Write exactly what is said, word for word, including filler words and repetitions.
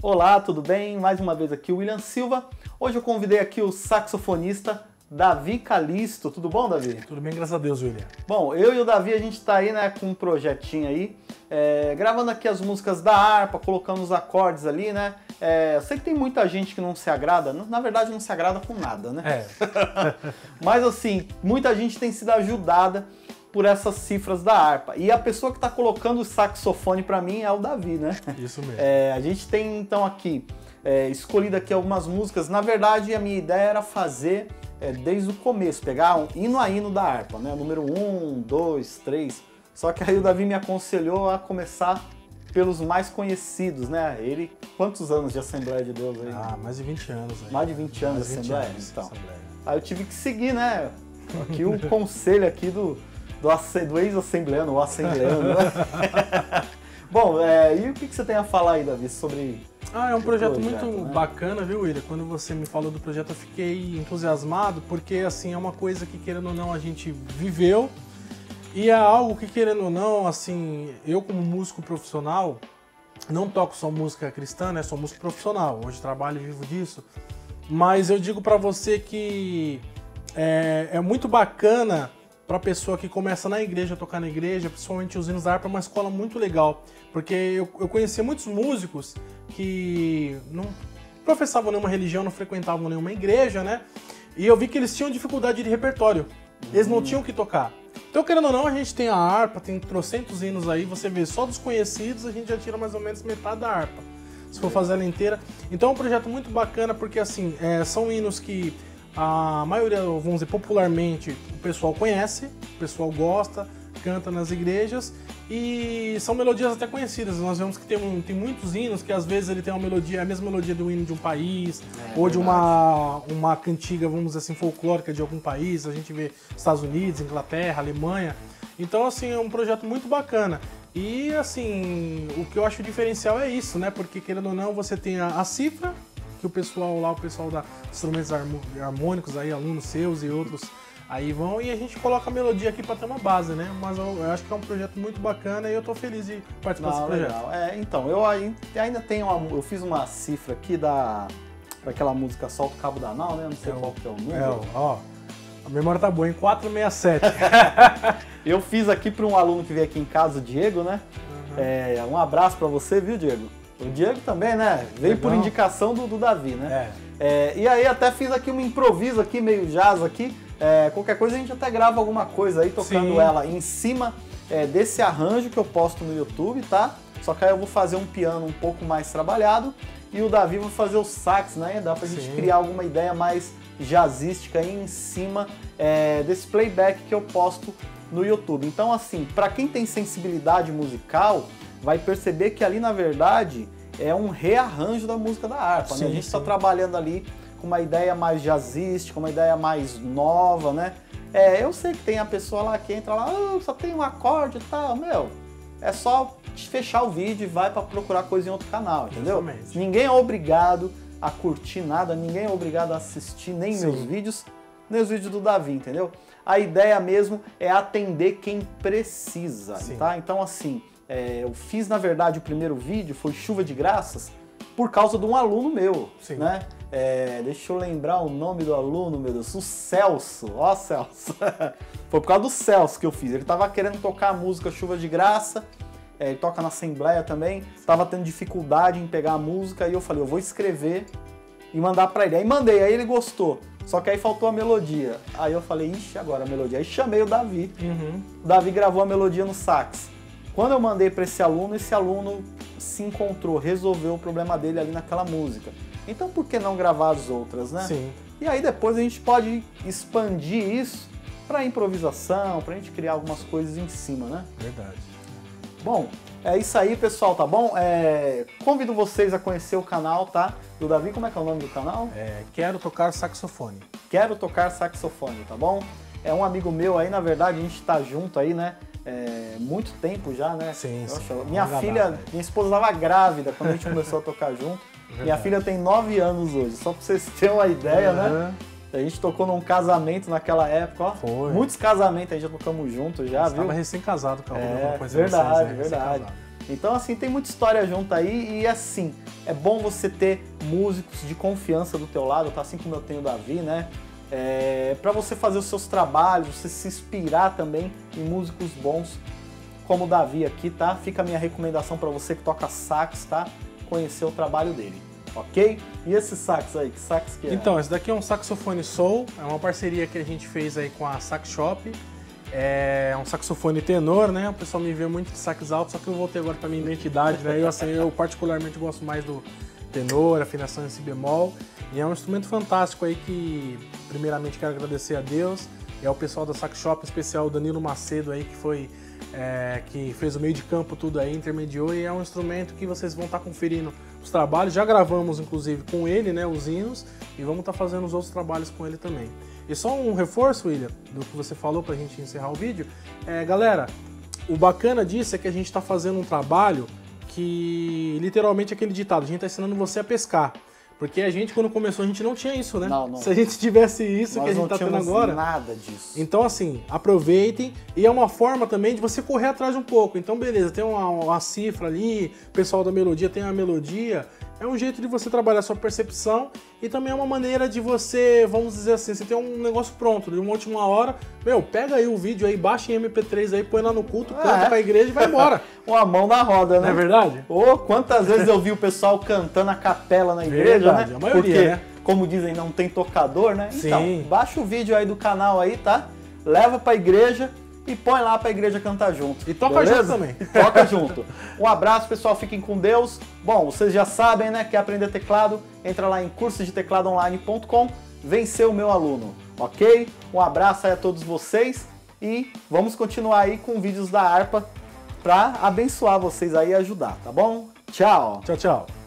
Olá, tudo bem? Mais uma vez aqui o William Silva. Hoje eu convidei aqui o saxofonista Davi Calisto. Tudo bom, Davi? Tudo bem, graças a Deus, William. Bom, eu e o Davi, a gente tá aí, né, com um projetinho aí, é, gravando aqui as músicas da harpa, colocando os acordes ali, né? É, eu sei que tem muita gente que não se agrada, na verdade não se agrada com nada, né? É. Mas assim, muita gente tem sido ajudada por essas cifras da harpa. E a pessoa que está colocando o saxofone para mim é o Davi, né? Isso mesmo. É, a gente tem então aqui, é, escolhido aqui algumas músicas. Na verdade, a minha ideia era fazer é, desde o começo, pegar um hino a hino da harpa, né? Número um, dois, três. Só que aí o Davi me aconselhou a começar pelos mais conhecidos, né? Ele, quantos anos de Assembleia de Deus aí? Ah, mais de vinte anos. Aí. Mais de vinte anos de Assembleia? Anos, então. Assembleia. Aí eu tive que seguir, né? Aqui o conselho aqui do, do, do ex-assembleano, o assembleano. Né? Bom, é, e o que, que você tem a falar aí, Davi, sobre... Ah, é um projeto, projeto muito né? bacana, viu, William? Quando você me falou do projeto, eu fiquei entusiasmado, porque, assim, é uma coisa que, querendo ou não, a gente viveu, e é algo que, querendo ou não, assim, eu como músico profissional, não toco só música cristã, né? Sou músico profissional, hoje trabalho e vivo disso, mas eu digo pra você que é, é muito bacana para a pessoa que começa na igreja, a tocar na igreja, principalmente os hinos da harpa, é uma escola muito legal, porque eu, eu conheci muitos músicos que não professavam nenhuma religião, não frequentavam nenhuma igreja, né? E eu vi que eles tinham dificuldade de repertório, eles não tinham o que tocar. Então, querendo ou não, a gente tem a harpa, tem trocentos hinos aí, você vê só dos conhecidos, a gente já tira mais ou menos metade da harpa, se for fazer ela inteira. Então é um projeto muito bacana, porque assim, é, são hinos que a maioria, vamos dizer, popularmente, o pessoal conhece, o pessoal gosta, canta nas igrejas e são melodias até conhecidas. Nós vemos que tem, um, tem muitos hinos que às vezes ele tem uma melodia, a mesma melodia do hino de um país, é, ou de uma, uma cantiga, vamos dizer assim, folclórica de algum país. A gente vê Estados Unidos, Inglaterra, Alemanha. Então, assim, é um projeto muito bacana. E, assim, o que eu acho diferencial é isso, né? Porque, querendo ou não, você tem a, a cifra, que o pessoal lá, o pessoal da instrumentos harmônicos aí, alunos seus e outros aí vão, e a gente coloca a melodia aqui para ter uma base, né? Mas eu, eu acho que é um projeto muito bacana e eu tô feliz de participar Não, desse projeto. Legal. É, então, eu ainda tenho uma, eu fiz uma cifra aqui da daquela música Solta o Cabo da Nau, né? Não sei é qual que é o número. É, ó, a memória tá boa, em quatrocentos e sessenta e sete. Eu fiz aqui para um aluno que veio aqui em casa, o Diego, né? Uhum. É, um abraço para você, viu, Diego? O Diego também, né? Veio Legal. Por indicação do, do Davi, né? É. É, e aí até fiz aqui um improviso aqui, meio jazz aqui. É, qualquer coisa a gente até grava alguma coisa aí, tocando Sim. ela em cima é, desse arranjo que eu posto no YouTube, tá? Só que aí eu vou fazer um piano um pouco mais trabalhado e o Davi vai fazer o sax, né? Dá pra Sim. gente criar alguma ideia mais jazzística aí em cima é, desse playback que eu posto no YouTube. Então, assim, pra quem tem sensibilidade musical, vai perceber que ali, na verdade, é um rearranjo da música da harpa, sim, né? A gente está trabalhando ali com uma ideia mais jazzística, uma ideia mais nova, né? É, eu sei que tem a pessoa lá que entra lá, oh, só tem um acorde e tal, meu, é só fechar o vídeo e vai para procurar coisa em outro canal, entendeu? Exatamente. Ninguém é obrigado a curtir nada, ninguém é obrigado a assistir nem sim. meus vídeos, nem os vídeos do Davi, entendeu? A ideia mesmo é atender quem precisa, sim. tá? Então, assim, É, eu fiz, na verdade, o primeiro vídeo, foi Chuva de Graças, por causa de um aluno meu, Sim. né? É, deixa eu lembrar o nome do aluno, meu Deus, o Celso, ó Celso. Foi por causa do Celso que eu fiz, ele tava querendo tocar a música Chuva de Graça, é, ele toca na Assembleia também, tava tendo dificuldade em pegar a música, e eu falei, eu vou escrever e mandar pra ele. Aí mandei, aí ele gostou, só que aí faltou a melodia. Aí eu falei, ixi, agora a melodia. Aí chamei o Davi, uhum. o Davi gravou a melodia no sax. Quando eu mandei para esse aluno, esse aluno se encontrou, resolveu o problema dele ali naquela música. Então por que não gravar as outras, né? Sim. E aí depois a gente pode expandir isso para improvisação, para a gente criar algumas coisas em cima, né? Verdade. Bom, é isso aí, pessoal, tá bom? É, convido vocês a conhecer o canal, tá? Do Davi, como é que é o nome do canal? É, Quero Tocar Saxofone. Quero Tocar Saxofone, tá bom? É um amigo meu aí, na verdade, a gente tá junto aí, né? É, muito tempo já, né? Sim, sim. Poxa, minha filha, minha esposa estava grávida quando a gente começou a tocar junto. Verdade. Minha filha tem nove anos hoje, só pra vocês terem uma ideia, uhum. né? A gente tocou num casamento naquela época, ó. Foi. Muitos casamentos aí já tocamos juntos já, Você viu? Estava recém-casado, cara. É, verdade, verdade. Então, assim, tem muita história junto aí e, assim, é bom você ter músicos de confiança do teu lado, tá? Assim como eu tenho o Davi, né? É, para você fazer os seus trabalhos, você se inspirar também em músicos bons como o Davi aqui, tá? Fica a minha recomendação para você que toca sax, tá? Conhecer o trabalho dele, ok? E esse sax aí, que sax que é? Então, esse daqui é um saxofone soul, é uma parceria que a gente fez aí com a Sax Shop. É um saxofone tenor, né? O pessoal me vê muito de sax alto, só que eu voltei agora para minha identidade, né? Eu, assim, eu particularmente gosto mais do tenor, afinação em si bemol. E é um instrumento fantástico aí que, primeiramente, quero agradecer a Deus e ao pessoal da Sax Shop, em especial o Danilo Macedo aí, que foi é, que fez o meio de campo tudo aí, intermediou, e é um instrumento que vocês vão estar conferindo os trabalhos. Já gravamos, inclusive, com ele, né, os hinos, e vamos estar fazendo os outros trabalhos com ele também. E só um reforço, William, do que você falou pra gente encerrar o vídeo. É, galera, o bacana disso é que a gente está fazendo um trabalho que, literalmente, é aquele ditado, a gente está ensinando você a pescar. Porque a gente, quando começou, a gente não tinha isso, né? Não, não. Se a gente tivesse isso Nós que a gente tá tendo agora... nada disso. Então, assim, aproveitem. E é uma forma também de você correr atrás um pouco. Então, beleza, tem uma, uma cifra ali, o pessoal da melodia tem a melodia. É um jeito de você trabalhar a sua percepção e também é uma maneira de você, vamos dizer assim, você tem um negócio pronto, de uma última hora, meu, pega aí o vídeo aí, baixa em M P três aí, põe lá no culto, canta é. pra igreja e vai embora. Uma mão na roda, né? Não é verdade? Ô, quantas vezes eu vi o pessoal cantando a capela na igreja, verdade, né? a maioria, Porque, né? como dizem, não tem tocador, né? Sim. Então, baixa o vídeo aí do canal aí, tá? Leva pra igreja e põe lá pra igreja cantar junto. E toca beleza? junto também. E toca junto. Um abraço, pessoal. Fiquem com Deus. Bom, vocês já sabem, né? Quer aprender teclado? Entra lá em curso de teclado online ponto com. Vem ser o meu aluno, ok? Um abraço aí a todos vocês. E vamos continuar aí com vídeos da harpa pra abençoar vocês aí e ajudar, tá bom? Tchau! Tchau, tchau.